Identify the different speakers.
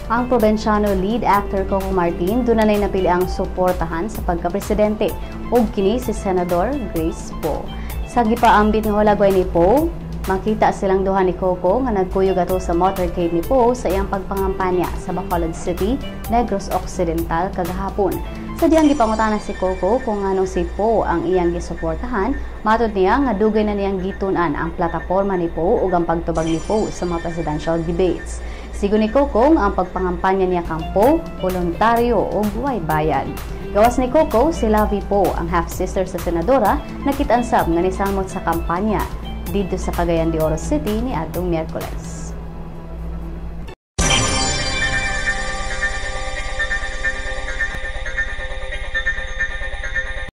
Speaker 1: Ang probinsyano lead actor Coco Martin dunay napili ang suportahan sa pagkapresidente ug kini si Senador Grace Poe. Sa gipaambit nga hulagway ni Poe, makita silang duha ni Coco nga nagkuyog ato sa motorcade ni Poe sa iyang pagpangampanya sa Bacolod City, Negros Occidental kagahapon. Sa diyang gipangutana si Coco kung anong si Poe ang iyang gisuportahan, matud niya nga dugay na niyang gitun-an ang plataporma ni Poe ug ang pagtubag ni Poe sa mga presidential debates. Sigon ni Coco ang pagpangampanya niya kang Poe, voluntaryo ug way bayad. Gawas ni Coco, si Lavi Poe, ang half-sister sa senadora, nakit-ansab nga nisamot sa kampanya dito sa Cagayan de Oro City ni atong Miyerkules.